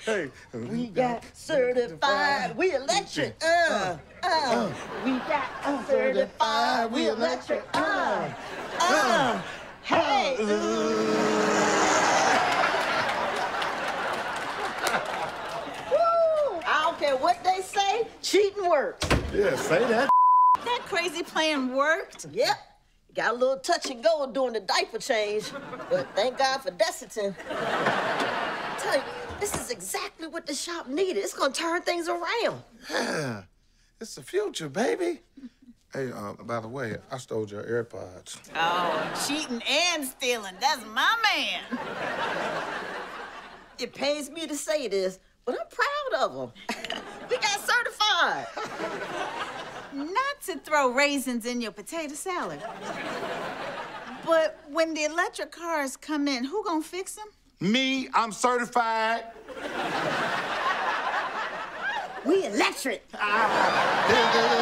Hey. We got certified, we electric, We got certified, we electric, Hey. Woo! I don't care what they say, cheating works. Yeah, say that. That crazy plan worked. Yep. Got a little touch and go during the diaper change, but thank God for Desitin. I tell you, this is exactly what the shop needed. It's gonna turn things around. Yeah, it's the future, baby. Hey, by the way, I stole your AirPods. Oh, cheating and stealing. That's my man. It pains me to say this, but I'm proud of them. We got certified. Not to throw raisins in your potato salad. But when the electric cars come in, who gonna fix them? Me, I'm certified. We electric.